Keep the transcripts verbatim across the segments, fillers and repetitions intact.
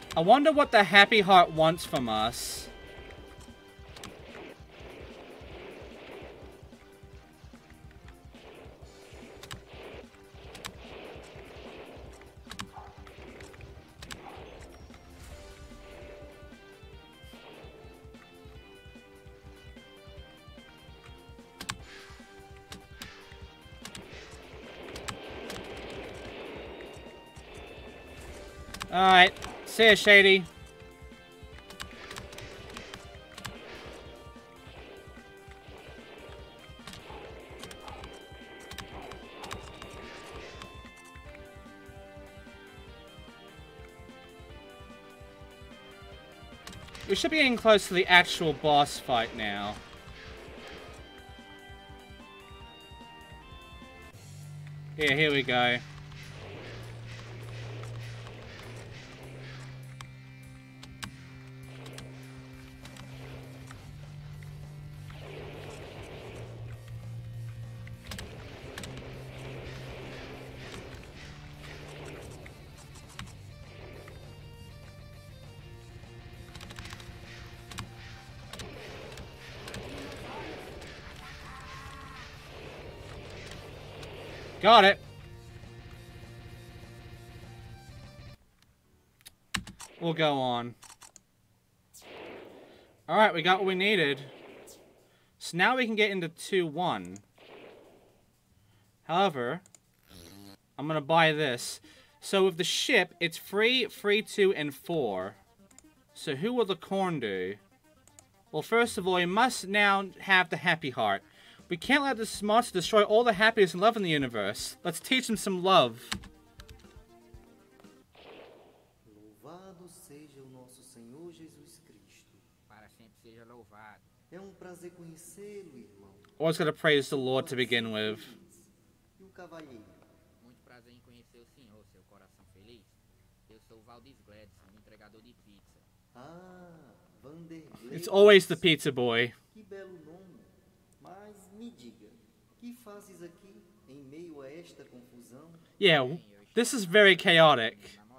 I wonder what the happy heart wants from us. Alright, see ya, Shady. We should be getting close to the actual boss fight now. Yeah, here we go. Got it. We'll go on. Alright, we got what we needed. So now we can get into two one. However, I'm gonna buy this. So with the ship, it's free, free two, and four. So who will the corn do? Well, first of all, we must now have the happy heart. We can't let this monster destroy all the happiness and love in the universe. Let's teach him some love. Louvado seja o nosso Senhor Jesus Cristo. Para sempre seja louvado. É um prazer conhecê-lo, irmão. Always gotta praise the Lord to begin with. E o cavalheiro? Muito prazer em conhecer o senhor, seu coração feliz. Eu sou o Valdez Gladson, entregador de pizza. Ah, Vanderlei. It's always the pizza boy. Que belo nome. Mas me diga, que fazes aqui em meio a esta confusão? Yeah, this is very chaotic.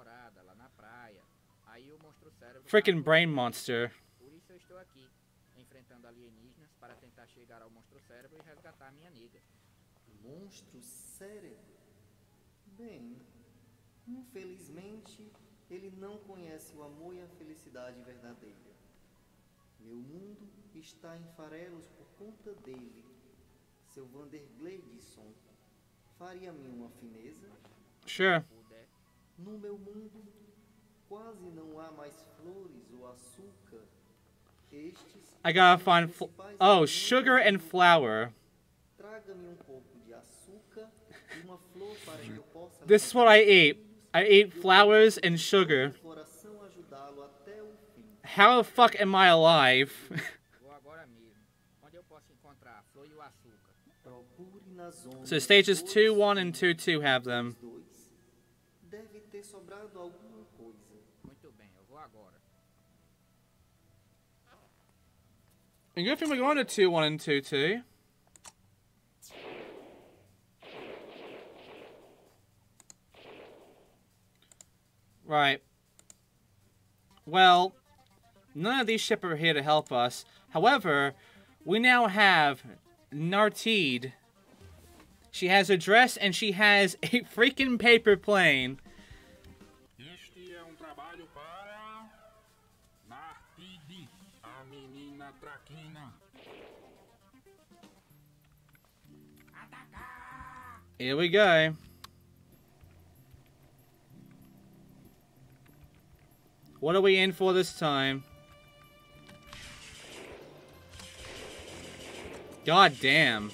Freaking brain monster. Por isso eu estou aqui, enfrentando alienígenas para tentar chegar ao monstro cérebro e resgatar minha nega. Monstro cérebro? Bem, infelizmente ele não conhece o amor e a felicidade verdadeira. Meu mundo está em farelos por conta dele. Seu Vandergladson, faria-me uma fineza? Sure. No meu mundo, quase não há mais flores ou açúcar. Estes I gotta find... Oh, sugar and flour. Traga-me um pouco de açúcar e uma flor para que eu possa... This is what I eat. I eat flowers and sugar. How the fuck am I alive? So stages two one and two two have them. And good thing we're going to two one and two two. Right. Well, none of these ships are here to help us. However, we now have Nartide. She has a dress and she has a freaking paper plane. Este é um trabalho para Nartide, a menina traquina. Here we go. What are we in for this time? God damn.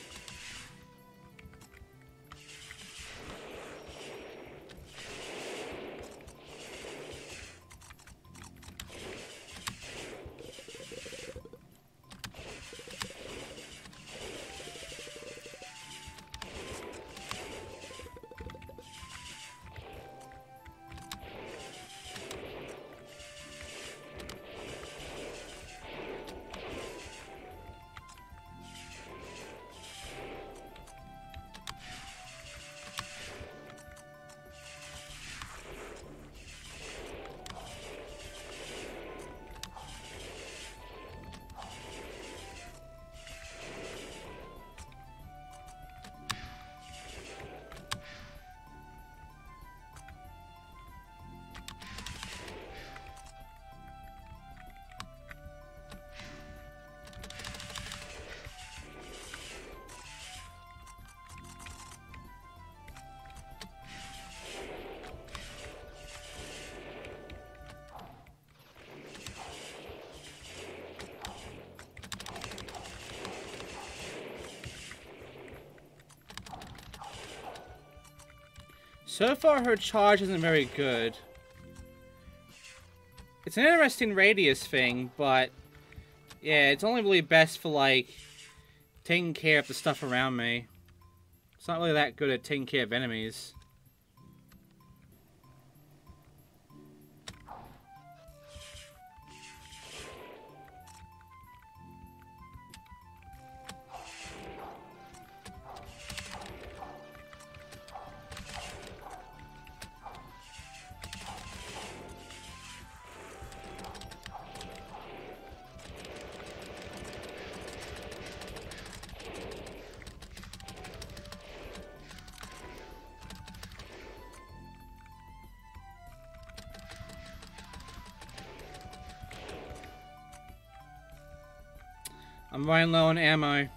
So far, her charge isn't very good. It's an interesting radius thing, but yeah, it's only really best for, like, taking care of the stuff around me. It's not really that good at taking care of enemies. I'm running low on ammo.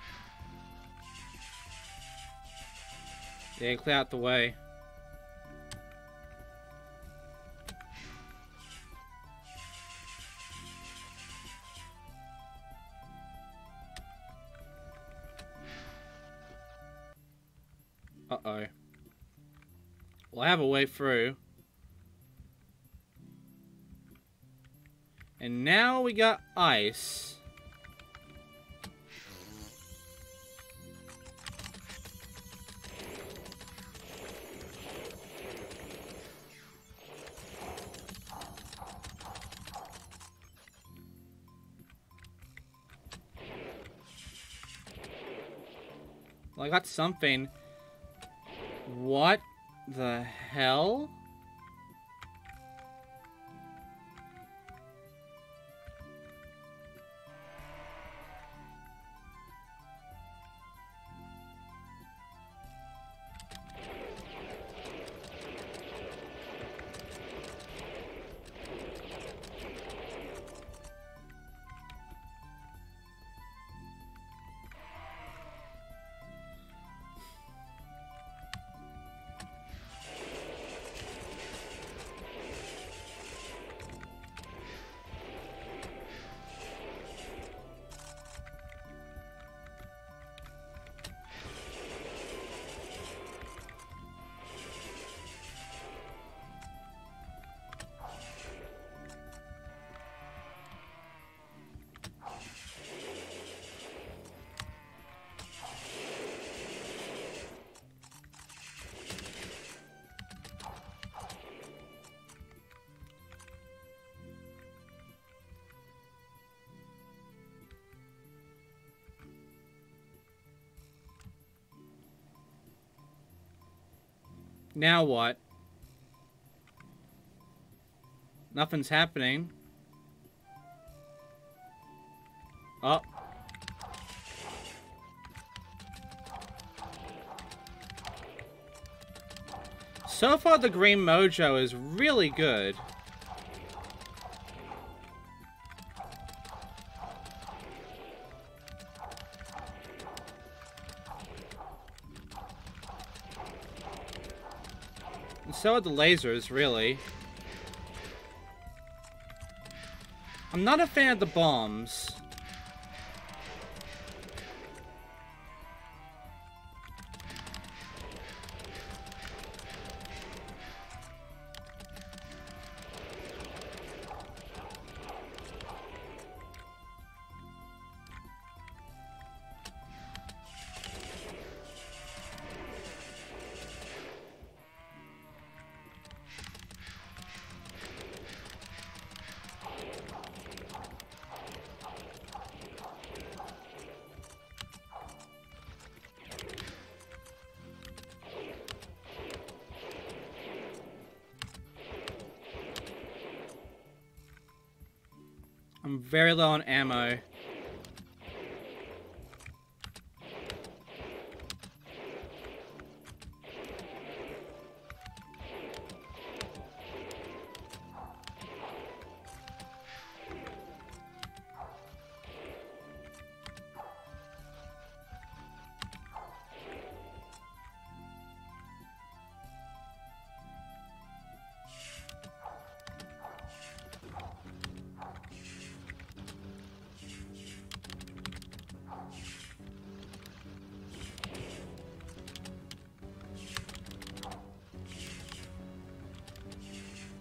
Yeah, clear out the way. Uh-oh. Well, I have a way through. And now we got ice. Well, I got something. What the hell? Now what? Nothing's happening. Oh. So far, the green mojo is really good. And so are the lasers, really. I'm not a fan of the bombs. I'm very low on ammo.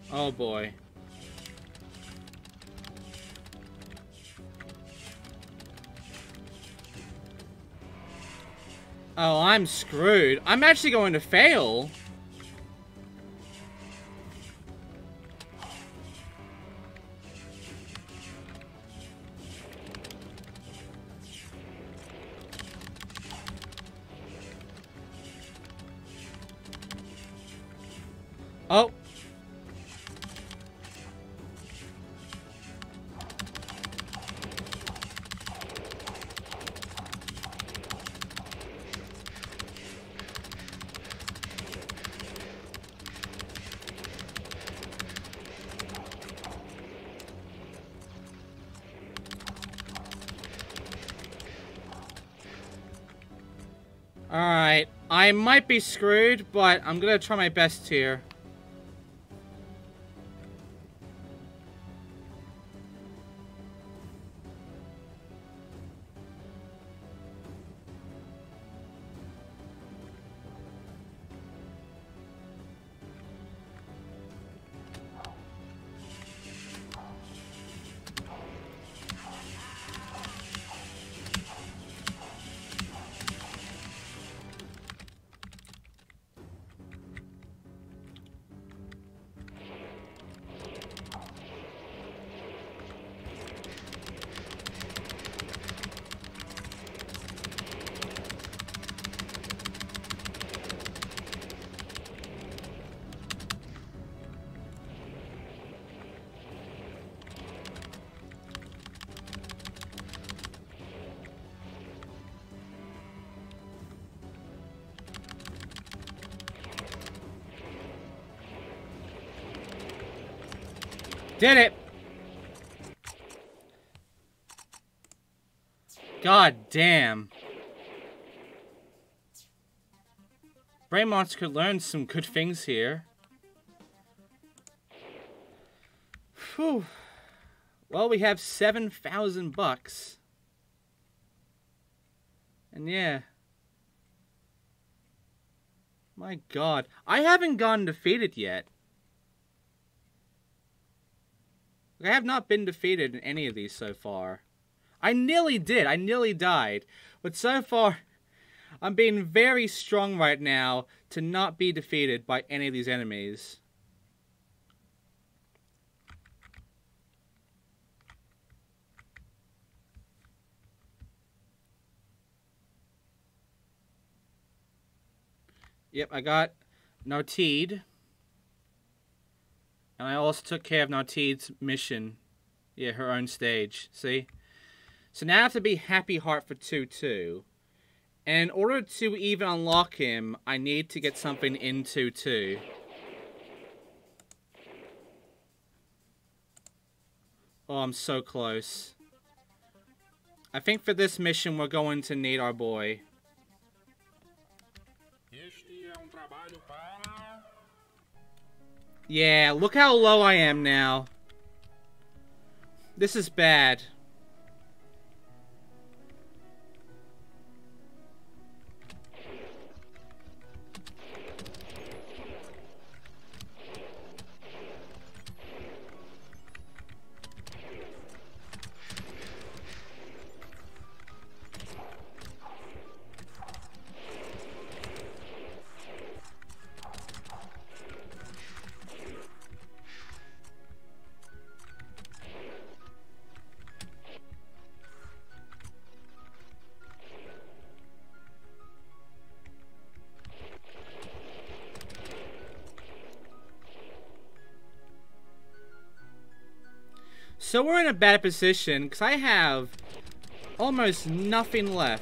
Oh boy. Oh, I'm screwed. I'm actually going to fail. Oh. Alright, I might be screwed, but I'm gonna try my best here. Did it! God damn. Brain Monster could learn some good things here. Whew. Well, we have seven thousand bucks. And yeah. My god. I haven't gone defeated yet. I have not been defeated in any of these so far. I nearly did. I nearly died. But so far, I'm being very strong right now to not be defeated by any of these enemies. Yep, I got Nartide. And I also took care of Nartide's mission. Yeah, her own stage. See? So now I have to be Happy Heart for two two. And in order to even unlock him, I need to get something in two two. Oh, I'm so close. I think for this mission, we're going to need our boy. Yeah, look how low I am now. This is bad. So we're in a bad position, because I have almost nothing left.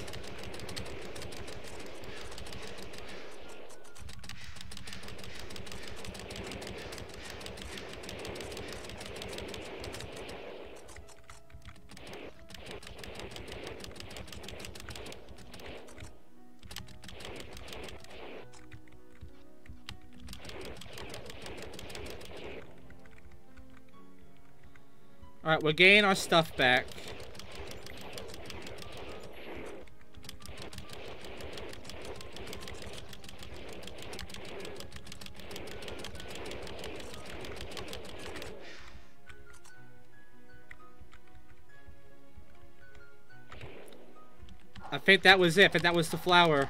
Alright, we're getting our stuff back. think that was it. I think that was the flower.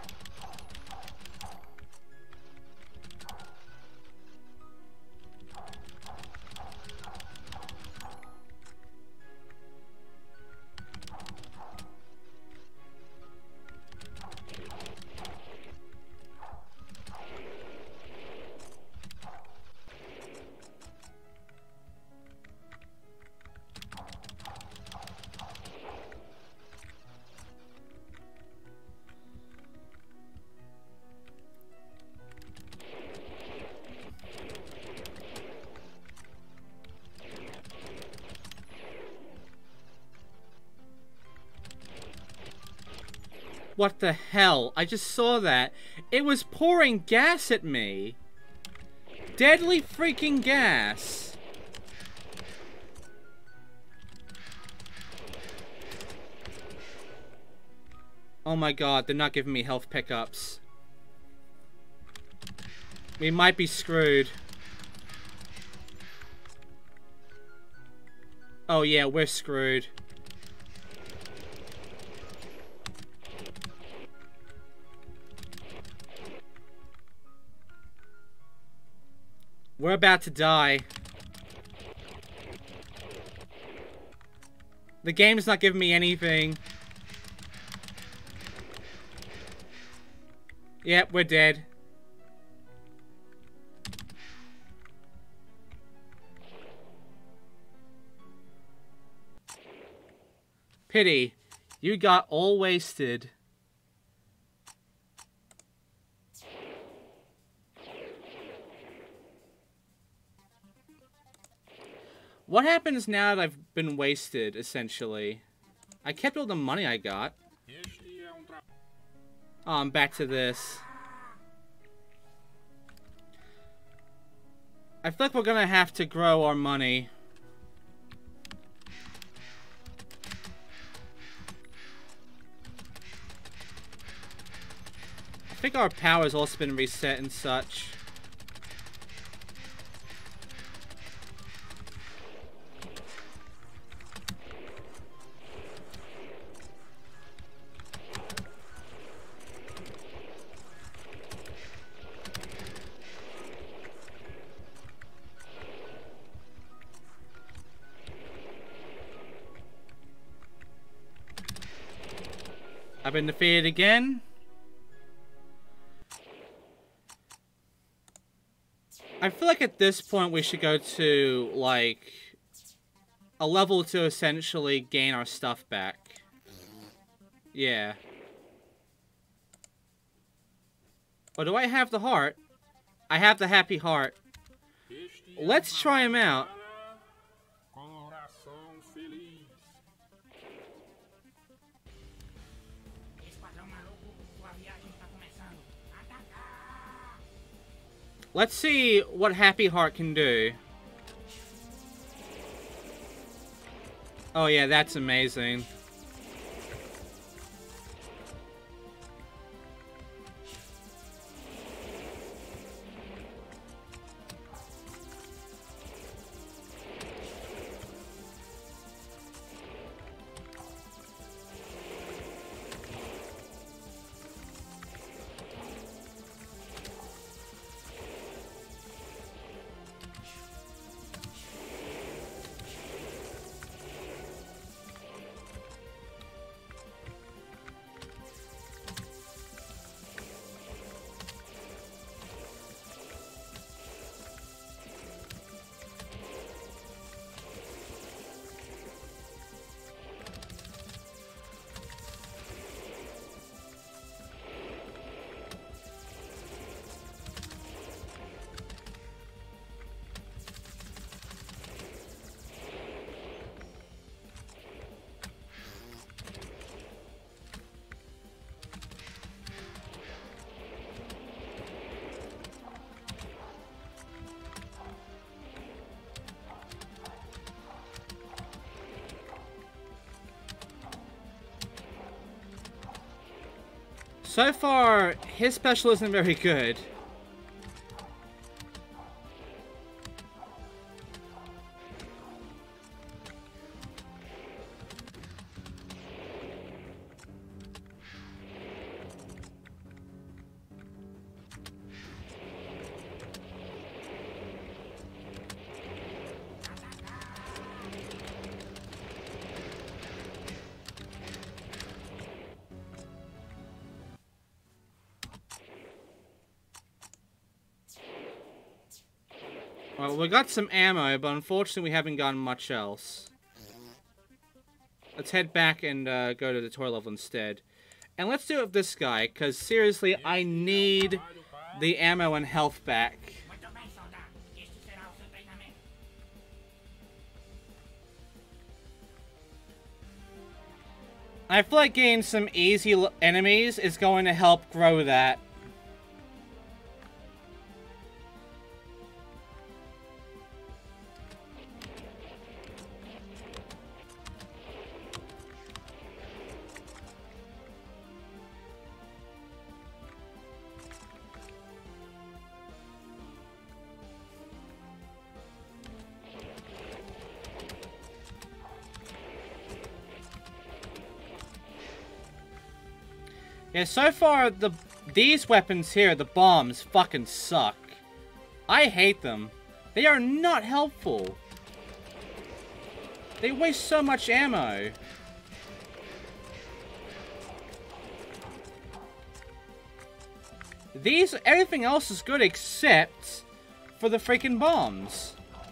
What the hell? I just saw that. It was pouring gas at me. Deadly freaking gas. Oh my god, they're not giving me health pickups. We might be screwed. Oh yeah, we're screwed. We're about to die. The game's not giving me anything. Yep, we're dead. Pity. You got all wasted. What happens now that I've been wasted, essentially? I kept all the money I got. Oh, I'm back to this. I feel like we're gonna have to grow our money. I think our power's also been reset and such. I've been defeated again. I feel like at this point we should go to, like, a level to essentially gain our stuff back. Yeah. Oh, do I have the heart? I have the happy heart. Let's try him out. Let's see what Happy Heart can do. Oh yeah, that's amazing. So far, his special isn't very good. Well, we got some ammo, but unfortunately we haven't gotten much else. Let's head back and uh, go to the tour level instead. And let's do it with this guy, because seriously, I need the ammo and health back. I feel like getting some easy enemies is going to help grow that. Yeah, so far, the these weapons here, the bombs, fucking suck. I hate them. They are not helpful. They waste so much ammo. These, everything else is good except for the freaking bombs.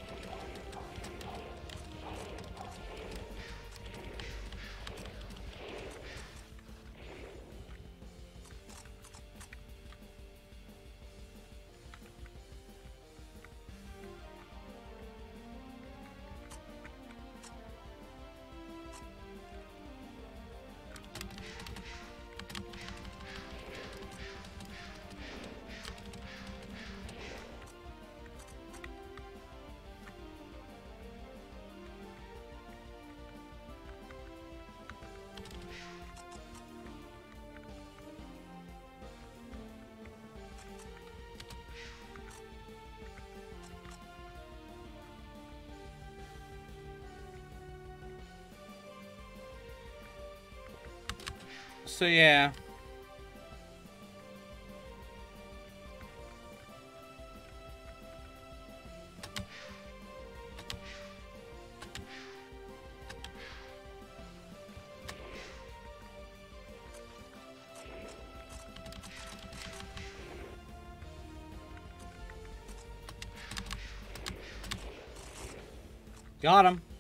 So yeah. Got him.